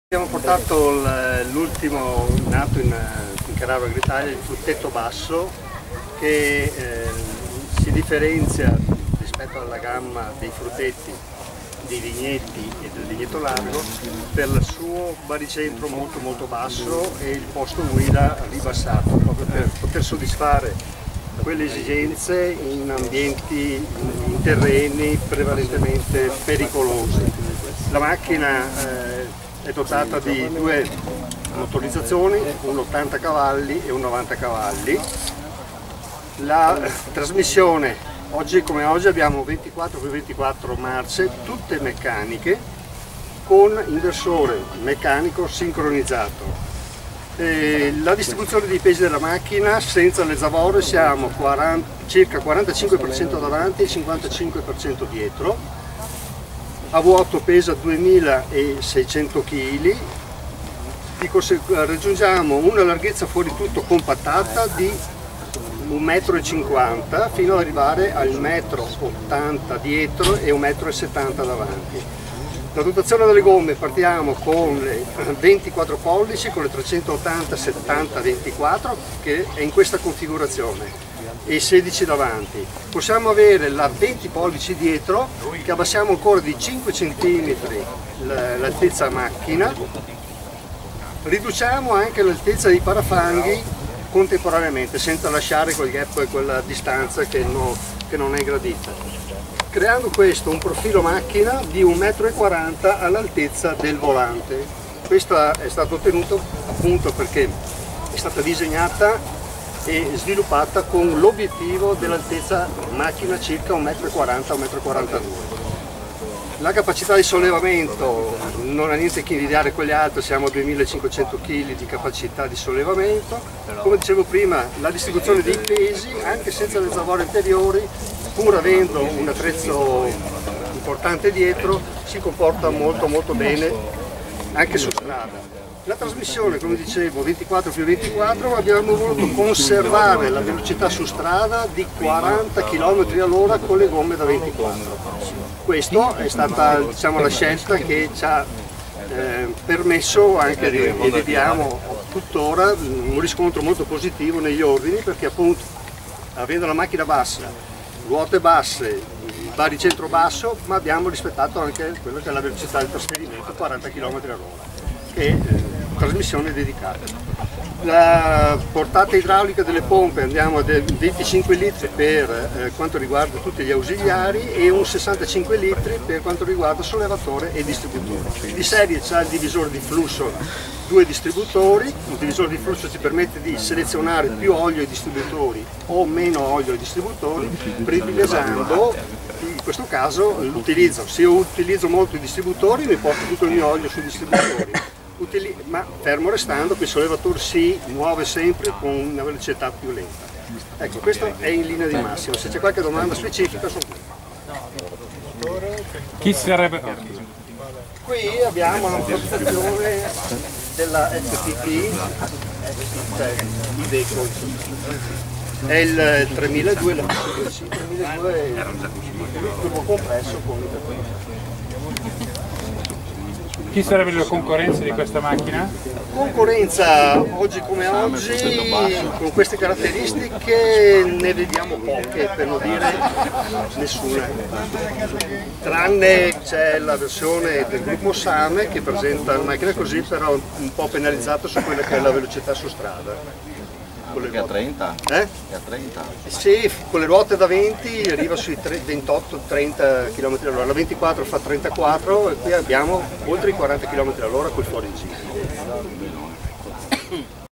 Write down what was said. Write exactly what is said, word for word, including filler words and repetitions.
Abbiamo portato l'ultimo nato in, in Carraro Agritalia, il fruttetto basso, che eh, si differenzia rispetto alla gamma dei fruttetti, dei vigneti e del vigneto largo per il suo baricentro molto molto basso e il posto guida ribassato, proprio per poter soddisfare quelle esigenze in ambienti, in terreni prevalentemente pericolosi. La macchina eh, è dotata di due motorizzazioni, un ottanta cavalli e un novanta cavalli. La trasmissione, oggi come oggi abbiamo ventiquattro per ventiquattro marce, tutte meccaniche, con inversore meccanico sincronizzato. E la distribuzione dei pesi della macchina, senza le zavorre siamo quaranta, circa quarantacinque per cento davanti e cinquantacinque per cento dietro. A vuoto pesa duemilaseicento chili, raggiungiamo una larghezza fuori tutto compattata di un metro e cinquanta fino ad arrivare al metro ottanta dietro e un metro e settanta davanti. La dotazione delle gomme, partiamo con le ventiquattro pollici con le trecentottanta settanta ventiquattro, che è in questa configurazione, e sedici davanti. Possiamo avere la venti pollici dietro, che abbassiamo ancora di cinque centimetri l'altezza macchina, riduciamo anche l'altezza dei parafanghi contemporaneamente, senza lasciare quel gap e quella distanza che, no, che non è gradita, creando questo un profilo macchina di un metro e quaranta all'altezza del volante. Questo è stato ottenuto appunto perché è stata disegnata e sviluppata con l'obiettivo dell'altezza macchina circa un metro e quaranta, un metro e quarantadue. La capacità di sollevamento non ha niente che invidiare quelle altre, siamo a duemilacinquecento chili di capacità di sollevamento. Come dicevo prima, la distribuzione dei pesi, anche senza le zavorre interiori, pur avendo un attrezzo importante dietro, si comporta molto molto bene anche su strada. La trasmissione, come dicevo, ventiquattro più ventiquattro, abbiamo voluto conservare la velocità su strada di quaranta chilometri all'ora con le gomme da ventiquattro. Questa è stata, diciamo, la scelta che ci ha eh, permesso anche di, e vediamo tuttora un riscontro molto positivo negli ordini, perché appunto avendo la macchina bassa, ruote basse, baricentro basso, ma abbiamo rispettato anche quello che è la velocità di trasferimento, quaranta chilometri all'ora, che è eh, trasmissione dedicata. La portata idraulica delle pompe andiamo a venticinque litri per eh, quanto riguarda tutti gli ausiliari e un sessantacinque litri per quanto riguarda sollevatore e distributore. Di serie c'è il divisore di flusso, due distributori. Il divisore di flusso ci permette di selezionare più olio ai distributori o meno olio ai distributori, privilegiando in questo caso l'utilizzo. Se io utilizzo molto i distributori mi porto tutto il mio olio sui distributori, Utili ma fermo restando che il sollevatore si muove sempre con una velocità più lenta. Ecco, questo è in linea di massima. Se c'è qualche domanda specifica sono qui. Chi sarebbe? Qui abbiamo la protezione della F P P, cioè Iveco. È il tremiladue, la tremiladue è il turbo compresso con il Chi sarebbe la concorrenza di questa macchina? Concorrenza oggi come oggi, con queste caratteristiche ne vediamo poche, per non dire nessuna. Tranne c'è la versione del gruppo Same che presenta una macchina così, però un po' penalizzata su quella che è la velocità su strada. Che a trenta? Eh? Che a trenta? Sì, con le ruote da venti arriva sui ventotto trenta chilometri all'ora, la ventiquattro fa trentaquattro e qui abbiamo oltre i quaranta chilometri all'ora col fuorigiro.